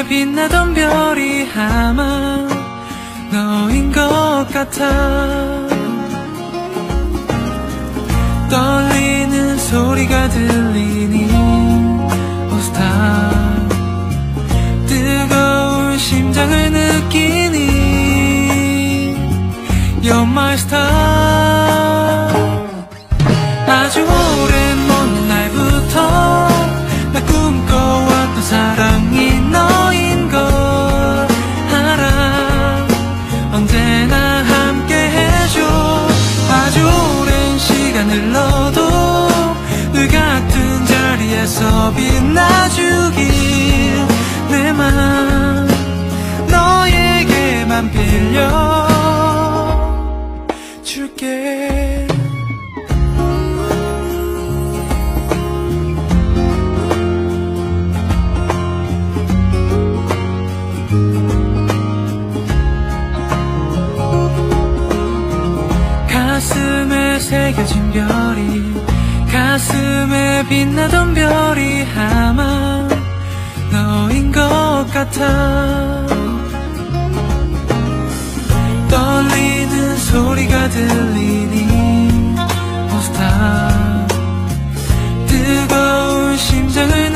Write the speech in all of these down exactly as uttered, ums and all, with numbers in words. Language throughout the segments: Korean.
빛나던 별이 아마 너인 것 같아. 떨리는 소리가 들리니 Oh star, 뜨거운 심장을 느끼니 You're my star. 아주 오랜 먼 날부터 나 꿈꿔왔던 사랑이 너인 걸 알아. 언제나 함께 해줘. 아주 오랜 시간 흘러도 늘 같은 자리에서 빛나주길. 내 맘 너에게만 빌려줄게. 가슴에 새겨진 별이, 가슴에 빛나던 별이 아마 너인 것 같아. 떨리는 소리가 들리니 Oh star, 뜨거운 심장을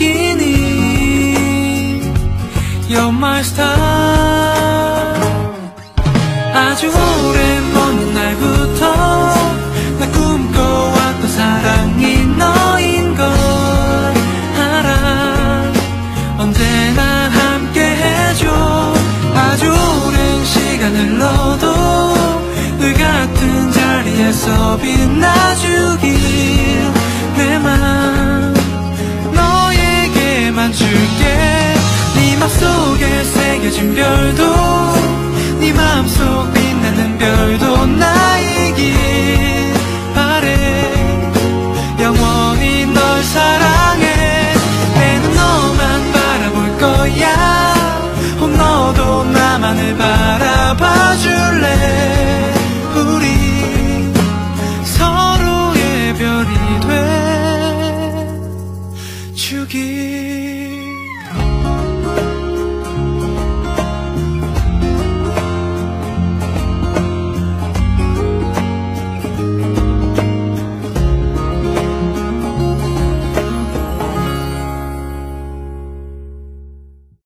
느끼니 You're my star. 아주 오랜 먼 날부터 나 꿈꿔왔던 사랑이 너인 걸 알아. 언제나 함께 해줘. 아주 오랜 시간 흘러도 늘 같은 자리에서 빛나주길. 내 맘 너에게만 줄게. 네 맘속에 새겨진 별도, 네 마음속 빛나는 별도 나이길 바래. 영원히 널 사랑해. 내 눈 너만 바라볼 거야.